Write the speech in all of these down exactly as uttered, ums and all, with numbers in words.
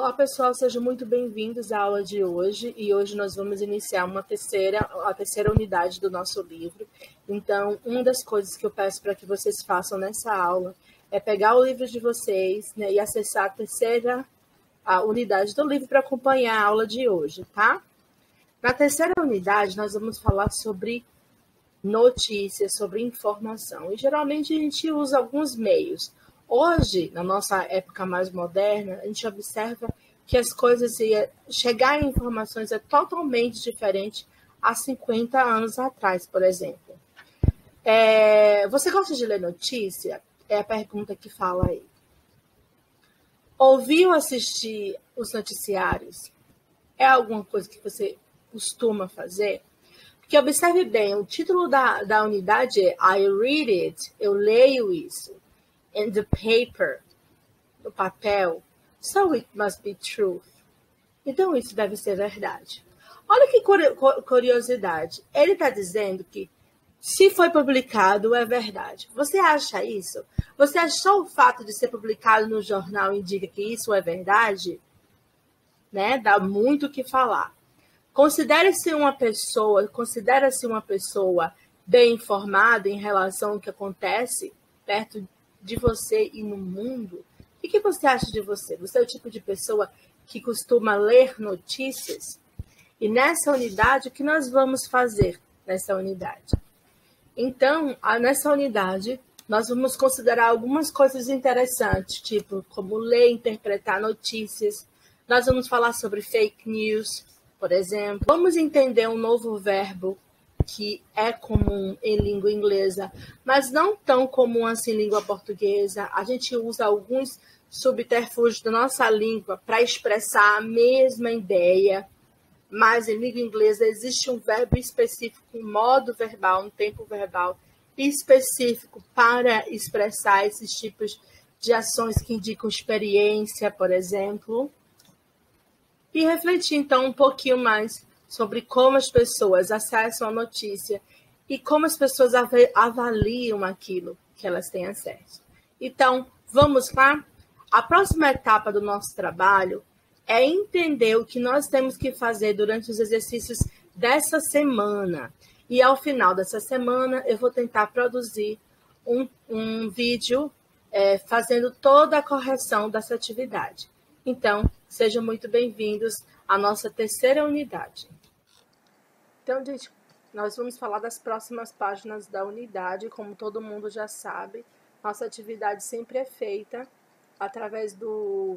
Olá pessoal, sejam muito bem-vindos à aula de hoje e hoje nós vamos iniciar uma terceira, a terceira unidade do nosso livro. Então, uma das coisas que eu peço para que vocês façam nessa aula é pegar o livro de vocês, né, e acessar a terceira a unidade do livro para acompanhar a aula de hoje, tá? Na terceira unidade nós vamos falar sobre notícias, sobre informação e geralmente a gente usa alguns meios. Hoje, na nossa época mais moderna, a gente observa que as coisas, ia, chegar em informações é totalmente diferente há cinquenta anos atrás, por exemplo. É, você gosta de ler notícia? É a pergunta que fala aí. Ouvir ou assistir os noticiários é alguma coisa que você costuma fazer? Porque observe bem, o título da, da unidade é I read it, eu leio isso. In the paper, no papel, so it must be truth. Então isso deve ser verdade. Olha que curiosidade. Ele está dizendo que se foi publicado é verdade. Você acha isso? Você acha só o fato de ser publicado no jornal indica que isso é verdade? Né? Dá muito o que falar. Considere-se uma pessoa, considera-se uma pessoa bem informada em relação ao que acontece perto de você e no mundo? O que você acha de você? Você é o tipo de pessoa que costuma ler notícias? E nessa unidade, o que nós vamos fazer nessa unidade? Então, nessa unidade, nós vamos considerar algumas coisas interessantes, tipo como ler e interpretar notícias. Nós vamos falar sobre fake news, por exemplo. Vamos entender um novo verbo que é comum em língua inglesa, mas não tão comum assim em língua portuguesa. A gente usa alguns subterfúgios da nossa língua para expressar a mesma ideia, mas em língua inglesa existe um verbo específico, um modo verbal, um tempo verbal específico para expressar esses tipos de ações que indicam experiência, por exemplo. E refletir, então, um pouquinho mais sobre como as pessoas acessam a notícia e como as pessoas avaliam aquilo que elas têm acesso. Então, vamos lá? A próxima etapa do nosso trabalho é entender o que nós temos que fazer durante os exercícios dessa semana. E ao final dessa semana, eu vou tentar produzir um, um vídeo é, fazendo toda a correção dessa atividade. Então, sejam muito bem-vindos à nossa terceira unidade. Então, gente, nós vamos falar das próximas páginas da unidade. Como todo mundo já sabe, nossa atividade sempre é feita através do,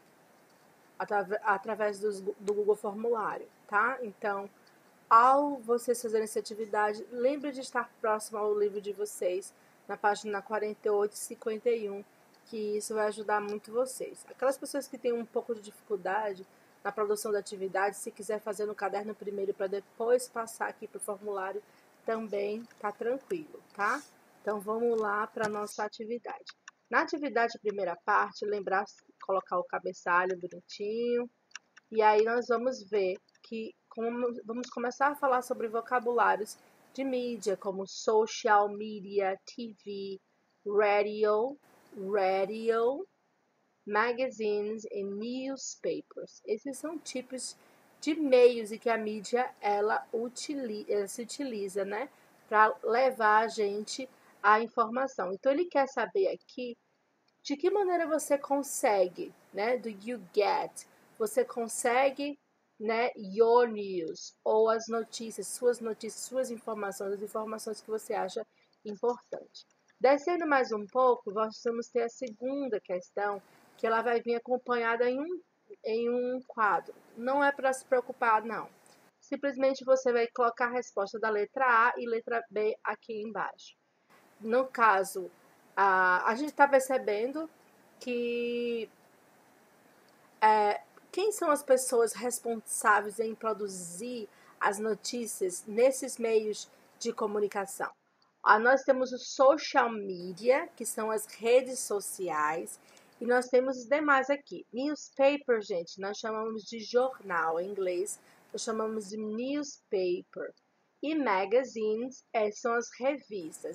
atrave, através dos, do Google Formulário, tá? Então, ao vocês fazerem essa atividade, lembre de estar próximo ao livro de vocês, na página quarenta e oito e cinquenta e um, que isso vai ajudar muito vocês. Aquelas pessoas que têm um pouco de dificuldade na produção da atividade, se quiser fazer no caderno primeiro para depois passar aqui para o formulário, também tá tranquilo, tá? Então, vamos lá para a nossa atividade. Na atividade, primeira parte, lembrar, colocar o cabeçalho bonitinho. E aí, nós vamos ver que como, vamos começar a falar sobre vocabulários de mídia, como social media, T V, radio, radio, magazines e newspapers. Esses são tipos de meios em que a mídia ela, utiliza, ela se utiliza, né, para levar a gente a informação. Então, ele quer saber aqui de que maneira você consegue, né, do you get, você consegue, né, your news, ou as notícias, suas notícias, suas informações, as informações que você acha importante. Descendo mais um pouco, nós vamos ter a segunda questão, que ela vai vir acompanhada em um, em um quadro. Não é para se preocupar, não. Simplesmente você vai colocar a resposta da letra A e letra B aqui embaixo. No caso, a, a gente está percebendo que é, quem são as pessoas responsáveis em produzir as notícias nesses meios de comunicação? Ah, nós temos o social media, que são as redes sociais, e nós temos os demais aqui. Newspaper, gente, nós chamamos de jornal em inglês, nós chamamos de newspaper. E magazines é, são as revistas.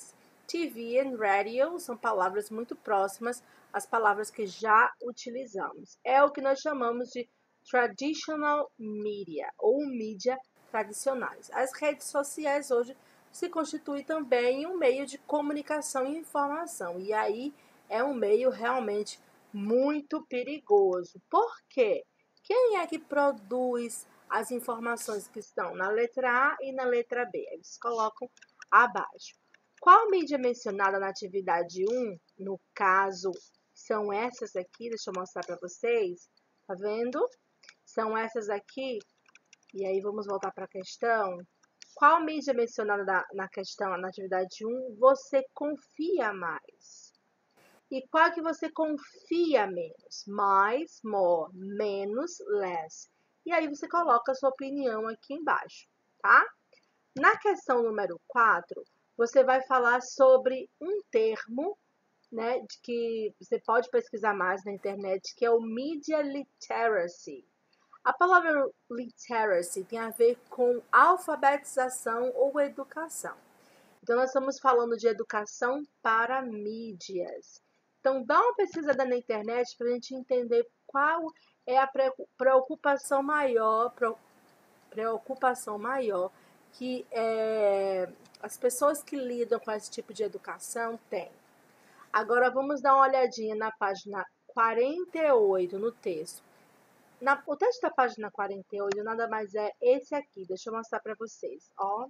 T V and radio são palavras muito próximas às palavras que já utilizamos. É o que nós chamamos de traditional media, ou mídia tradicionais. As redes sociais hoje se constituem também um meio de comunicação e informação. E aí é um meio realmente muito perigoso. Por quê? Quem é que produz as informações que estão na letra A e na letra B? Eles colocam abaixo. Qual mídia mencionada na atividade um? No caso, são essas aqui. Deixa eu mostrar para vocês. Tá vendo? São essas aqui. E aí vamos voltar para a questão. Qual mídia mencionada na, na questão, na atividade um, você confia mais? E qual que você confia menos? Mais, more, menos, less. E aí você coloca a sua opinião aqui embaixo, tá? Na questão número quatro, você vai falar sobre um termo, né, de que você pode pesquisar mais na internet, que é o Media Literacy. A palavra literacy tem a ver com alfabetização ou educação. Então, nós estamos falando de educação para mídias. Então, dá uma pesquisada na internet para a gente entender qual é a preocupação maior, preocupação maior que é, as pessoas que lidam com esse tipo de educação têm. Agora, vamos dar uma olhadinha na página quarenta e oito, no texto. Na, o texto da página quarenta e oito nada mais é esse aqui. Deixa eu mostrar para vocês. Ó.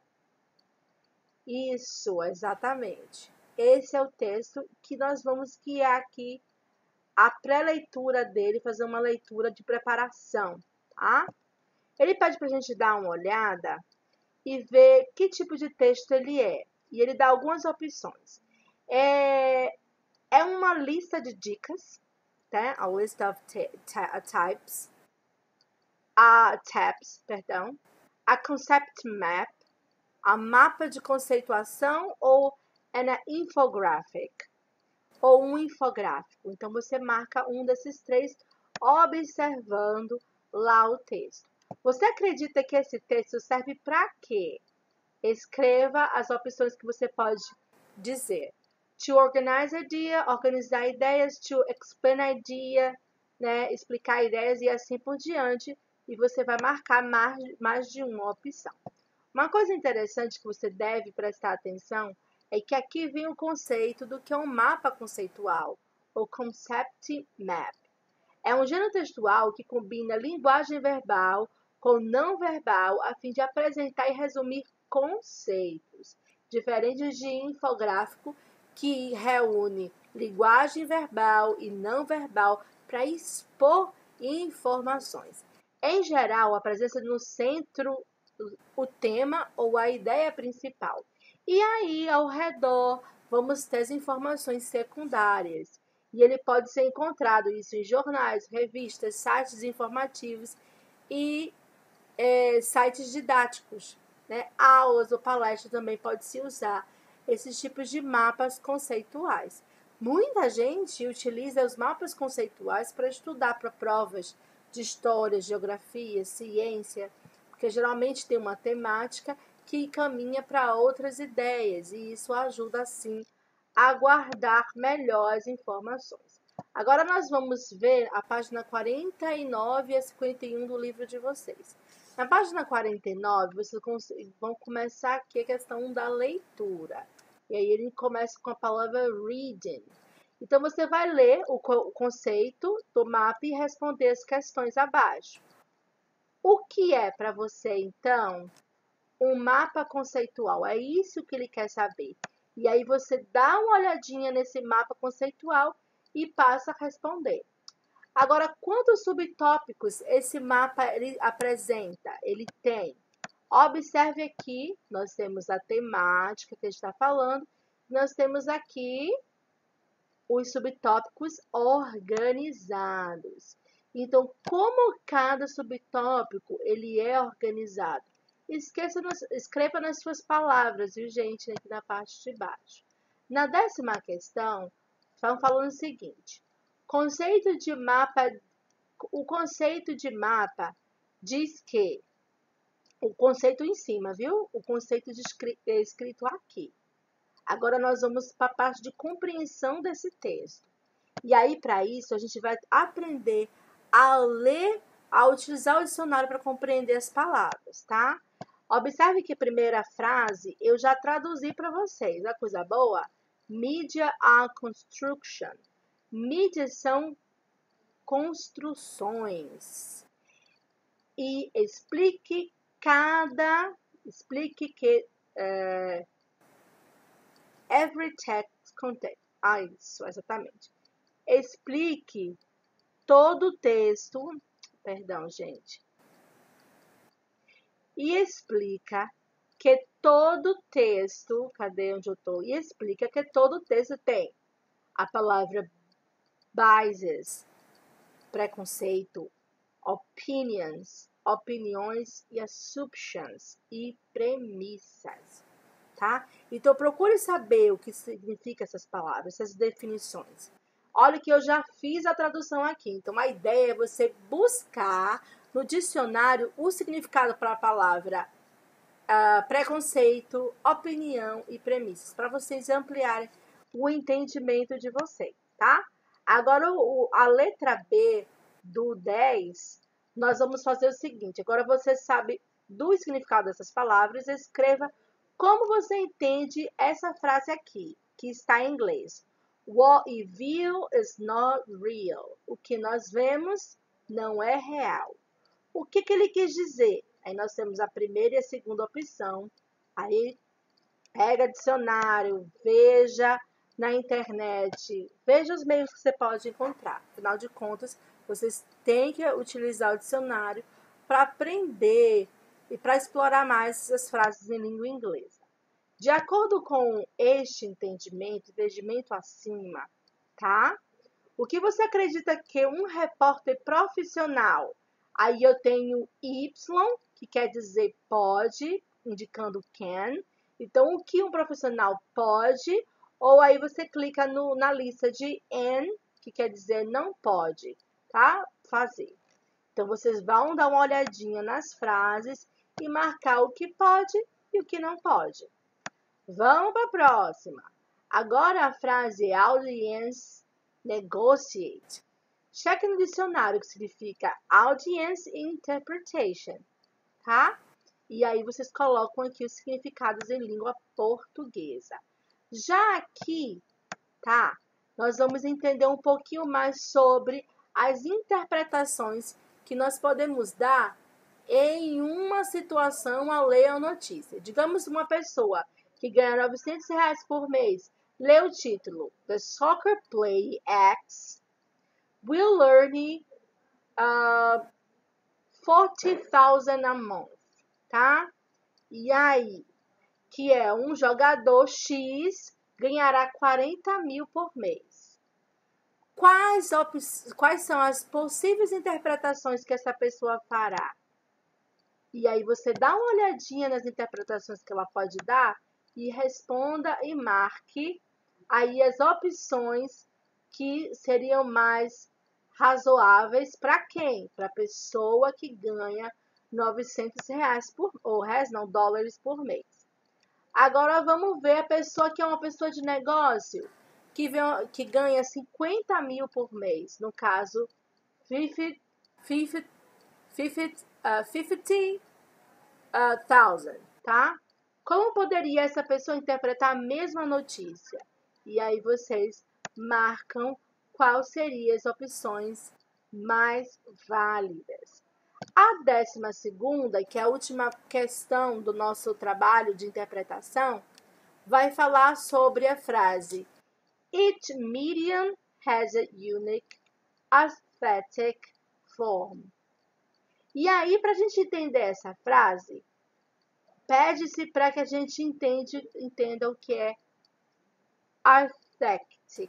Isso, exatamente. Esse é o texto que nós vamos guiar aqui a pré-leitura dele, fazer uma leitura de preparação, tá? Ele pede para a gente dar uma olhada e ver que tipo de texto ele é. E ele dá algumas opções. É, é uma lista de dicas, tá? A list of types. A tabs, perdão, a concept map, a mapa de conceituação ou an infographic, ou um infográfico. Então, você marca um desses três observando lá o texto. Você acredita que esse texto serve para quê? Escreva as opções que você pode dizer. To organize idea, organizar ideias, to explain idea, né, explicar ideias e assim por diante. E você vai marcar mais, mais de uma opção. Uma coisa interessante que você deve prestar atenção é que aqui vem o conceito do que é um mapa conceitual, ou concept map. É um gênero textual que combina linguagem verbal com não verbal a fim de apresentar e resumir conceitos, diferentes de infográfico que reúne linguagem verbal e não verbal para expor informações. Em geral, a presença no centro, o tema ou a ideia principal. E aí, ao redor, vamos ter as informações secundárias. E ele pode ser encontrado isso em jornais, revistas, sites informativos e é, sites didáticos. Né? Aulas ou palestras também pode-se usar esses tipos de mapas conceituais. Muita gente utiliza os mapas conceituais para estudar para provas de história, geografia, ciência, porque geralmente tem uma temática que caminha para outras ideias e isso ajuda, assim, a guardar melhor as informações. Agora nós vamos ver a página quarenta e nove a cinquenta e um do livro de vocês. Na página quarenta e nove, vocês vão começar aqui a questão da leitura. E aí ele começa com a palavra reading. Então, você vai ler o conceito do mapa e responder as questões abaixo. O que é para você, então, um mapa conceitual? É isso que ele quer saber. E aí você dá uma olhadinha nesse mapa conceitual e passa a responder. Agora, quantos subtópicos esse mapa ele apresenta? Ele tem. Observe aqui, nós temos a temática que a gente está falando. Nós temos aqui os subtópicos organizados. Então, como cada subtópico ele é organizado? Esqueça, escreva nas suas palavras, viu, gente, aqui na parte de baixo. Na décima questão, estão falando o seguinte: conceito de mapa, o conceito de mapa diz que, o conceito em cima, viu? O conceito de escrito aqui. Agora nós vamos para a parte de compreensão desse texto. E aí, para isso, a gente vai aprender a ler, a utilizar o dicionário para compreender as palavras, tá? Observe que a primeira frase eu já traduzi para vocês. A coisa boa? Media are construction. Mídias são construções. E explique cada... Explique que... É, every text contains... Ah, isso, exatamente. Explique todo o texto... Perdão, gente. E explica que todo texto... Cadê onde eu estou? E explica que todo texto tem a palavra biases, preconceito, opinions, opiniões e assumptions e premissas, tá? Então procure saber o que significa essas palavras, essas definições. Olha que eu já fiz a tradução aqui, então a ideia é você buscar no dicionário o significado para a palavra uh, preconceito, opinião e premissas, para vocês ampliarem o entendimento de vocês, tá? Agora, o, a letra B do dez, nós vamos fazer o seguinte. Agora, você sabe do significado dessas palavras, escreva como você entende essa frase aqui, que está em inglês. What we view is not real. O que nós vemos não é real. O que, que ele quis dizer? Aí nós temos a primeira e a segunda opção. Aí, pega dicionário, veja na internet, veja os meios que você pode encontrar. Afinal de contas, vocês têm que utilizar o dicionário para aprender e para explorar mais essas frases em língua inglesa. De acordo com este entendimento, entendimento acima, tá? O que você acredita que um repórter profissional, aí eu tenho Y, que quer dizer pode, indicando can. Então, o que um profissional pode, ou aí você clica no, na lista de N, que quer dizer não pode, tá? Fazer. Então, vocês vão dar uma olhadinha nas frases e marcar o que pode e o que não pode. Vamos para a próxima. Agora a frase audience negotiate. Cheque no dicionário que significa audience interpretation, tá? E aí vocês colocam aqui os significados em língua portuguesa. Já aqui, tá? Nós vamos entender um pouquinho mais sobre as interpretações que nós podemos dar em uma situação ao ler a notícia. Digamos uma pessoa que ganha novecentos reais por mês, lê o título The Soccer Play X will earn uh, forty thousand a month, tá? E aí, que é um jogador X ganhará quarenta mil por mês. Quais, quais são as possíveis interpretações que essa pessoa fará? E aí você dá uma olhadinha nas interpretações que ela pode dar e responda e marque aí as opções que seriam mais razoáveis para quem? Para a pessoa que ganha novecentos reais por, ou reais não, dólares por mês. Agora vamos ver a pessoa que é uma pessoa de negócio, que, vê, que ganha cinquenta mil por mês, no caso, fifty thousand, tá? Como poderia essa pessoa interpretar a mesma notícia? E aí vocês marcam quais seriam as opções mais válidas. A décima segunda, que é a última questão do nosso trabalho de interpretação, vai falar sobre a frase Each medium has a unique aesthetic form. E aí, para a gente entender essa frase, pede-se para que a gente entende, entenda o que é aesthetic.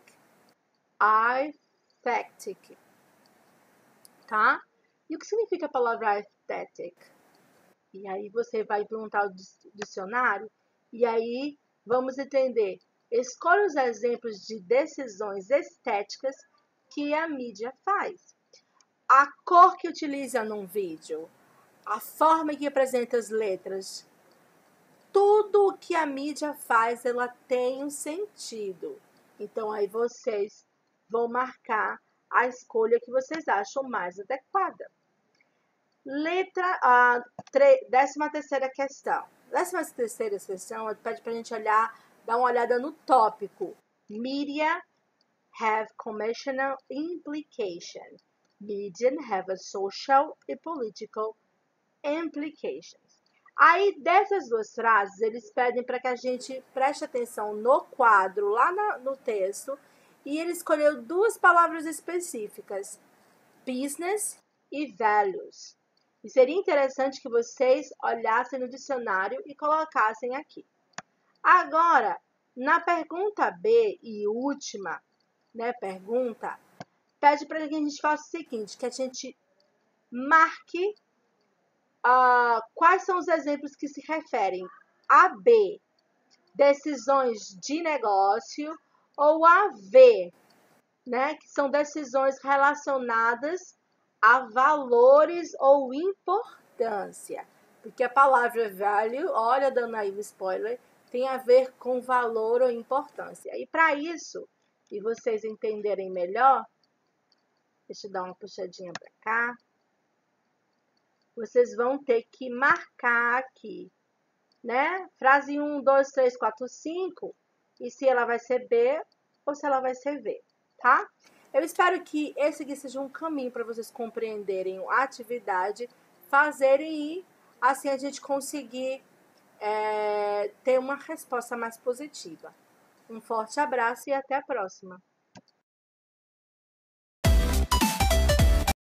Aesthetic. Tá? E o que significa a palavra aesthetic? E aí você vai perguntar o dicionário e aí vamos entender. Escolha os exemplos de decisões estéticas que a mídia faz. A cor que utiliza num vídeo, a forma que apresenta as letras, tudo o que a mídia faz, ela tem um sentido. Então, aí vocês vão marcar a escolha que vocês acham mais adequada. Letra A, décima terceira questão. Décima terceira questão pede para a gente olhar, dar uma olhada no tópico. Media have commercial implication. Media have a social and political implications. Aí, dessas duas frases, eles pedem para que a gente preste atenção no quadro, lá na, no texto, e ele escolheu duas palavras específicas, business e values. E seria interessante que vocês olhassem no dicionário e colocassem aqui. Agora, na pergunta B e última, né, pergunta, pede para que a gente faça o seguinte, que a gente marque uh, quais são os exemplos que se referem a B, decisões de negócio, ou a V, né, que são decisões relacionadas a valores ou importância. Porque a palavra value, olha, dando aí um spoiler, tem a ver com valor ou importância. E para isso, e vocês entenderem melhor, deixa eu dar uma puxadinha para cá. Vocês vão ter que marcar aqui, né? Frase um, dois, três, quatro, cinco. E se ela vai ser B ou se ela vai ser V, tá? Eu espero que esse aqui seja um caminho para vocês compreenderem a atividade, fazerem e assim a gente conseguir é, ter uma resposta mais positiva. Um forte abraço e até a próxima!